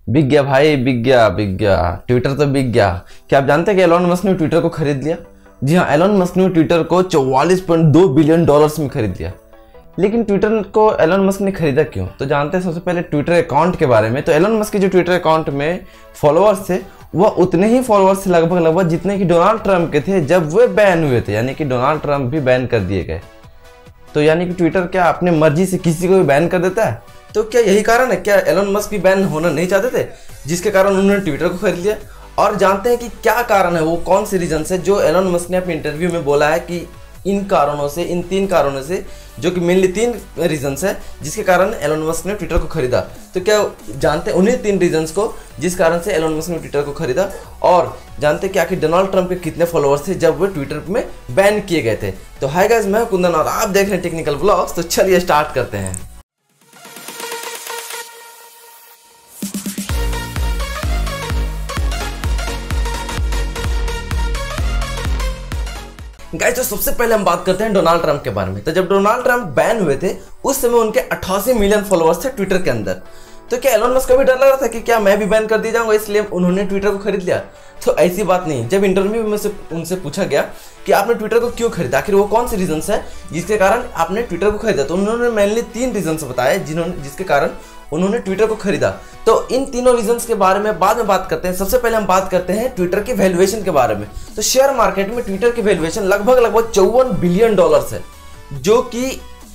बिक गया भाई, बिक गया। ट्विटर तो बिक गया। क्या आप जानते हैं कि एलोन मस्क ने ट्विटर को खरीद लिया? जी हाँ, एलोन मस्क ने ट्विटर को 44.2 बिलियन डॉलर्स में खरीद लिया। लेकिन ट्विटर को एलोन मस्क ने खरीदा क्यों? तो जानते हैं सबसे पहले ट्विटर अकाउंट के बारे में। तो एलोन मस्क के जो ट्विटर अकाउंट में फॉलोअर्स थे वह उतने ही फॉलोअर्स थे लगभग जितने कि डोनाल्ड ट्रंप के थे जब वे बैन हुए थे, यानी कि डोनाल्ड ट्रंप भी बैन कर दिए गए। तो यानी कि ट्विटर क्या अपने मर्जी से किसी को भी बैन कर देता है? तो क्या यही कारण है? क्या एलोन मस्क भी बैन होना नहीं चाहते थे जिसके कारण उन्होंने ट्विटर को खरीद लिया? और जानते हैं कि क्या कारण है, वो कौन से रीजन है जो एलोन मस्क ने अपने इंटरव्यू में बोला है कि इन कारणों से, इन 3 कारणों से, जो कि मेनली 3 रीजन्स है जिसके कारण एलोन मस्क ने ट्विटर को खरीदा। तो क्या जानते हैं उन्हीं 3 रीजन्स को जिस कारण से एलोन मस्क ने ट्विटर को खरीदा? और जानते हैं क्या कि डोनाल्ड ट्रंप के कितने फॉलोअर्स थे जब वो ट्विटर में बैन किए गए थे? तो हाय गाइस, मैं कुंदन और आप देख रहे हैं टेक्निकल व्लॉग्स। तो चलिए स्टार्ट करते हैं। गाइस, तो सबसे पहले हम बात करते हैं डोनाल्ड ट्रंप के बारे में। तो जब डोनाल्ड ट्रंप बैन हुए थे उस समय उनके 88 मिलियन फॉलोअर्स थे ट्विटर के अंदर। तो क्या एलोन मस्क को भी डर लग रहा था कि क्या मैं भी बैन कर दिया जाऊंगा, इसलिए उन्होंने ट्विटर को खरीद लिया? तो ऐसी बात नहीं। जब इंटरव्यू में से उनसे पूछा गया कि आपने ट्विटर को क्यों खरीदा, आखिर वो कौन से रीजंस है जिसके कारण आपने ट्विटर को खरीदा, तो उन्होंने मेनली 3 रीजंस बताए जिसके कारण उन्होंने ट्विटर को खरीदा। तो इन तीनों रीजंस के बारे में बाद में बात करते हैं। सबसे पहले हम बात करते हैं ट्विटर की वैल्यूएशन के बारे में। तो शेयर मार्केट में ट्विटर की वैल्यूएशन लगभग 54 बिलियन डॉलर्स है, जो कि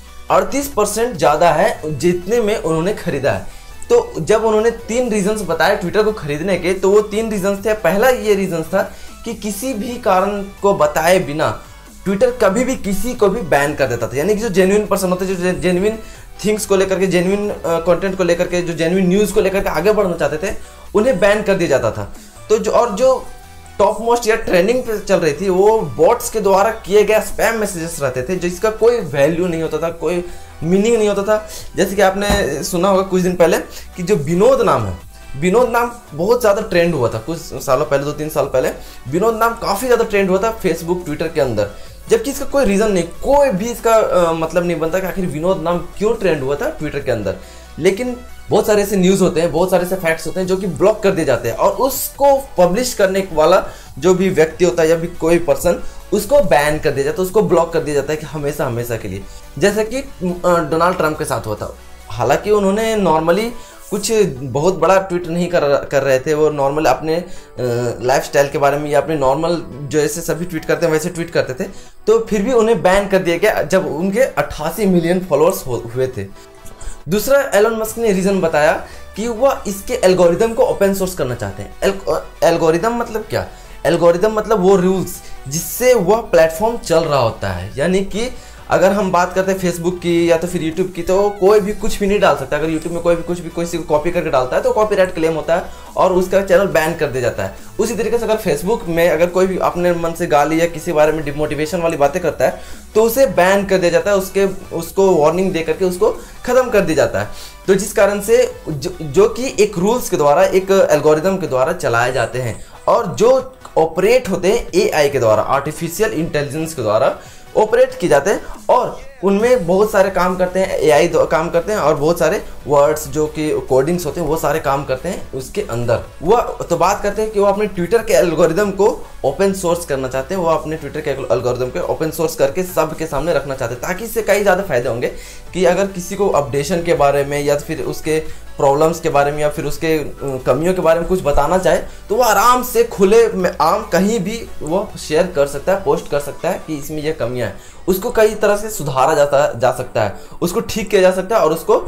38% ज्यादा है जितने में उन्होंने खरीदा है। तो जब उन्होंने 3 रीजंस बताए ट्विटर को खरीदने के, तो वो 3 रीजंस थे। पहला ये रीजंस था कि किसी भी कारण को बताए बिना ट्विटर कभी भी किसी को भी बैन कर देता था। यानी कि जो जेन्युइन पर्सन होते, जो जेन्युइन थिंग्स को लेकर के, जेन्युइन कंटेंट को लेकर के, जो जेन्युइन न्यूज़ को लेकर के आगे बढ़ना चाहते थे, उन्हें बैन कर दिया जाता था। तो जो टॉप मोस्ट या ट्रेंडिंग पे चल रही थी वो बॉट्स के द्वारा किए गए स्पैम मैसेजेस रहते थे जिसका कोई वैल्यू नहीं होता था, कोई मीनिंग नहीं होता था। जैसे कि आपने सुना होगा कुछ दिन पहले कि जो विनोद नाम है, विनोद नाम बहुत ज़्यादा ट्रेंड हुआ था कुछ सालों पहले, 2-3 साल पहले विनोद नाम काफ़ी ज़्यादा ट्रेंड हुआ था फेसबुक, ट्विटर के अंदर, जबकि इसका कोई रीज़न नहीं, कोई भी इसका मतलब नहीं बनता कि आखिर विनोद नाम क्यों ट्रेंड हुआ था ट्विटर के अंदर। लेकिन बहुत सारे ऐसे न्यूज़ होते हैं, बहुत सारे ऐसे फैक्ट्स होते हैं जो कि ब्लॉक कर दिए जाते हैं, और उसको पब्लिश करने वाला जो भी व्यक्ति होता है या भी कोई पर्सन, उसको बैन कर दिया जाता है, उसको ब्लॉक कर दिया जाता है कि हमेशा हमेशा के लिए। जैसे कि डोनाल्ड ट्रंप के साथ हुआ था। हालांकि उन्होंने नॉर्मली कुछ बहुत बड़ा ट्वीट नहीं कर रहे थे, वो नॉर्मल अपने लाइफस्टाइल के बारे में या अपने नॉर्मल जैसे सभी ट्वीट करते हैं वैसे ट्वीट करते थे, तो फिर भी उन्हें बैन कर दिया गया जब उनके 88 मिलियन फॉलोअर्स हुए थे। दूसरा एलोन मस्क ने रीज़न बताया कि वह इसके एल्गोरिदम को ओपन सोर्स करना चाहते हैं। एल्गोरिदम मतलब क्या? एल्गोरिदम मतलब वो रूल्स जिससे वह प्लेटफॉर्म चल रहा होता है। यानी कि अगर हम बात करते हैं फेसबुक की या तो फिर यूट्यूब की, तो कोई भी कुछ भी नहीं डाल सकता। अगर यूट्यूब में कोई भी कुछ भी किसी को कॉपी करके डालता है तो कॉपीराइट क्लेम होता है और उसका चैनल बैन कर दिया जाता है। उसी तरीके से अगर फेसबुक में अगर कोई भी अपने मन से गाली या किसी बारे में डिमोटिवेशन वाली बातें करता है तो उसे बैन कर दिया जाता है, उसको वार्निंग दे करके उसको ख़त्म कर दिया जाता है। तो जिस कारण से जो कि एक रूल्स के द्वारा, एक एल्गोरिदम के द्वारा चलाए जाते हैं और जो ऑपरेट होते हैं एआई के द्वारा, आर्टिफिशियल इंटेलिजेंस के द्वारा ऑपरेट किए जाते हैं, और उनमें बहुत सारे काम करते हैं, एआई काम करते हैं, और बहुत सारे वर्ड्स जो कि कोडिंग्स होते हैं वो सारे काम करते हैं उसके अंदर। वो तो बात करते हैं कि वो अपने ट्विटर के एल्गोरिदम को ओपन सोर्स करना चाहते हैं। वो अपने ट्विटर के एल्गोरिदम को ओपन सोर्स करके सबके सामने रखना चाहते हैं, ताकि इससे कई ज़्यादा फायदे होंगे कि अगर किसी को अपडेशन के बारे में या फिर उसके प्रॉब्लम्स के बारे में या फिर उसके कमियों के बारे में कुछ बताना चाहे तो वो आराम से खुले में आम कहीं भी वो शेयर कर सकता है, पोस्ट कर सकता है कि इसमें ये कमियां हैं। उसको कई तरह से सुधारा जा सकता है, उसको ठीक किया जा सकता है और उसको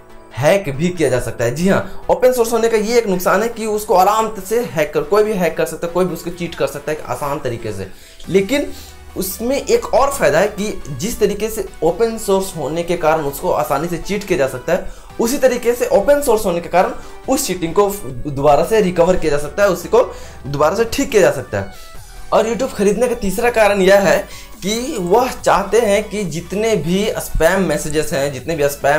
हैक भी किया जा सकता है। जी हाँ, ओपन सोर्स होने का ये एक नुकसान है कि उसको आराम से कोई भी हैक कर सकता है, कोई भी उसको चीट कर सकता है आसान तरीके से। लेकिन उसमें एक और फायदा है कि जिस तरीके से ओपन सोर्स होने के कारण उसको आसानी से चीट किया जा सकता है, उसी तरीके से ओपन सोर्स होने के कारण उस चीटिंग को दोबारा से रिकवर किया जा सकता है, उसी को दोबारा से ठीक किया जा सकता है। और YouTube खरीदने का तीसरा कारण यह है कि वह चाहते हैं कि जितने भी स्पैम मैसेजेस हैं, जितने भी स्पैम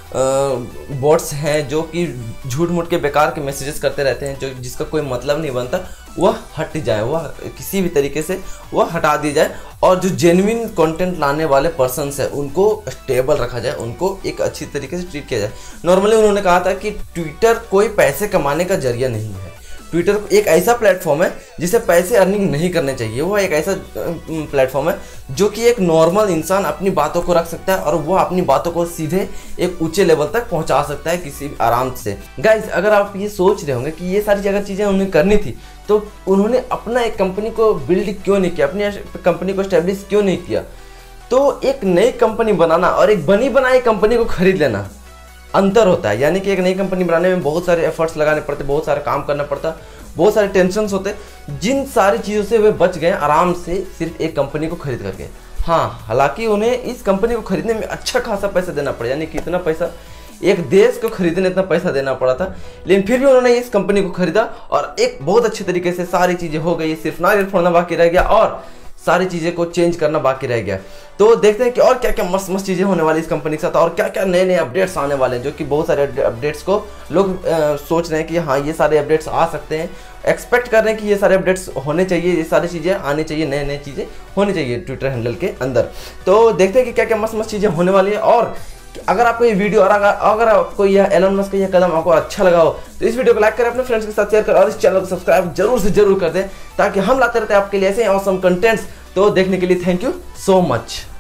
बॉट्स हैं जो कि झूठ मूठ के बेकार के मैसेजेस करते रहते हैं, जो जिसका कोई मतलब नहीं बनता, वह हट जाए, वह किसी भी तरीके से वह हटा दी जाए। और जो जेन्युइन कंटेंट लाने वाले पर्सन्स हैं उनको स्टेबल रखा जाए, उनको एक अच्छी तरीके से ट्रीट किया जाए। नॉर्मली उन्होंने कहा था कि ट्विटर कोई पैसे कमाने का जरिया नहीं है, ट्विटर एक ऐसा प्लेटफॉर्म है जिसे पैसे अर्निंग नहीं करने चाहिए। वो एक ऐसा प्लेटफॉर्म है जो कि एक नॉर्मल इंसान अपनी बातों को रख सकता है और वो अपनी बातों को सीधे एक ऊंचे लेवल तक पहुंचा सकता है किसी भी आराम से। गाइज, अगर आप ये सोच रहे होंगे कि ये सारी जगह चीज़ें उन्हें करनी थी तो उन्होंने अपना एक कंपनी को बिल्ड क्यों नहीं किया, अपनी कंपनी को स्टैब्लिश क्यों नहीं किया? तो एक नई कंपनी बनाना और एक बनी बनाई कंपनी को खरीद लेना अंतर होता है। यानी कि एक नई कंपनी बनाने में बहुत सारे एफर्ट्स लगाने पड़ते, बहुत सारा काम करना पड़ता, बहुत सारे टेंशन्स होते, जिन सारी चीज़ों से वे बच गए आराम से सिर्फ एक कंपनी को खरीद करके। हाँ, हालांकि उन्हें इस कंपनी को खरीदने में अच्छा खासा पैसा देना पड़ा, यानी कि इतना पैसा एक देश को खरीदने इतना पैसा देना पड़ा था, लेकिन फिर भी उन्होंने इस कंपनी को खरीदा और एक बहुत अच्छे तरीके से सारी चीज़ें हो गई। सिर्फ नारियल फोड़ना बाकी रह गया और सारी चीज़ें को चेंज करना बाकी रह गया। तो देखते हैं कि और क्या क्या मस्त मस्त चीज़ें होने वाली इस कंपनी के साथ और क्या क्या नए नए अपडेट्स आने वाले हैं, जो कि बहुत सारे अपडेट्स को लोग सोच रहे हैं कि हाँ ये सारे अपडेट्स आ सकते हैं, एक्सपेक्ट कर रहे हैं कि ये सारे अपडेट्स होने चाहिए, ये सारी चीज़ें आनी चाहिए, नए नए चीज़ें होनी चाहिए ट्विटर हैंडल के अंदर। तो देखते हैं कि क्या क्या मस्त मस्त चीज़ें होने वाली है। और अगर आपको ये वीडियो और अगर आपको यह एलन मस्क का यह कदम आपको अच्छा लगा हो तो इस वीडियो को लाइक करें, अपने फ्रेंड्स के साथ शेयर करें और इस चैनल को सब्सक्राइब जरूर से जरूर कर दें, ताकि हम लाते रहते हैं आपके लिए ऐसे ऑसम कंटेंट्स। तो देखने के लिए थैंक यू सो मच।